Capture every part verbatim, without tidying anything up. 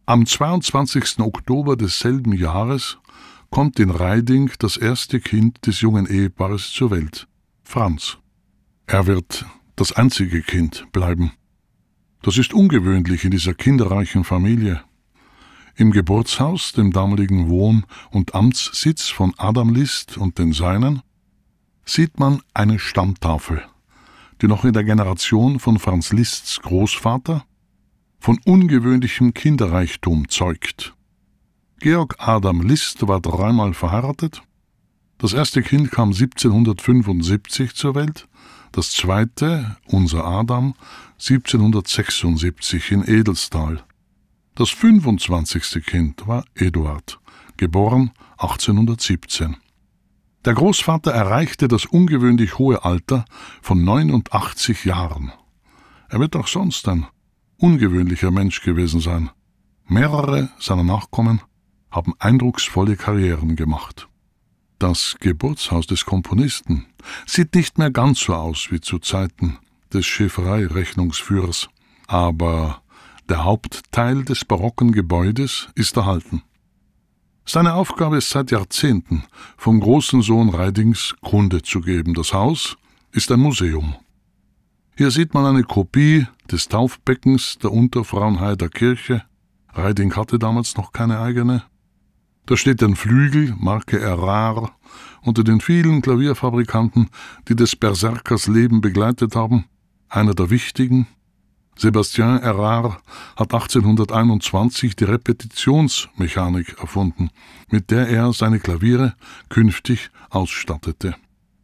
Am zweiundzwanzigsten Oktober desselben Jahres kommt in Raiding das erste Kind des jungen Ehepaares zur Welt, Franz. Er wird das einzige Kind bleiben. Das ist ungewöhnlich in dieser kinderreichen Familie. Im Geburtshaus, dem damaligen Wohn- und Amtssitz von Adam Liszt und den Seinen, sieht man eine Stammtafel, die noch in der Generation von Franz Liszts Großvater von ungewöhnlichem Kinderreichtum zeugt. Georg Adam Liszt war dreimal verheiratet. Das erste Kind kam siebzehnhundertfünfundsiebzig zur Welt, das zweite, unser Adam, siebzehnhundertsechsundsiebzig in Edelstal. Das fünfundzwanzigste Kind war Eduard, geboren achtzehnhundertsiebzehn. Der Großvater erreichte das ungewöhnlich hohe Alter von neunundachtzig Jahren. Er wird auch sonst ein ungewöhnlicher Mensch gewesen sein. Mehrere seiner Nachkommen haben eindrucksvolle Karrieren gemacht. Das Geburtshaus des Komponisten sieht nicht mehr ganz so aus wie zu Zeiten des Schäferei-Rechnungsführers, aber der Hauptteil des barocken Gebäudes ist erhalten. Seine Aufgabe ist seit Jahrzehnten, vom großen Sohn Raidings Kunde zu geben. Das Haus ist ein Museum. Hier sieht man eine Kopie des Taufbeckens der Unterfrauenheider Kirche. Raiding hatte damals noch keine eigene. Da steht ein Flügel, Marke Erard, unter den vielen Klavierfabrikanten, die des Berserkers Leben begleitet haben. Einer der wichtigen, Sébastien Erard, hat achtzehnhunderteinundzwanzig die Repetitionsmechanik erfunden, mit der er seine Klaviere künftig ausstattete.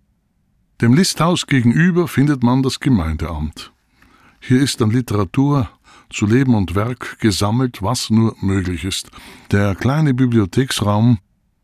Dem Listhaus gegenüber findet man das Gemeindeamt. Hier ist an Literatur zu Leben und Werk gesammelt, was nur möglich ist. Der kleine Bibliotheksraum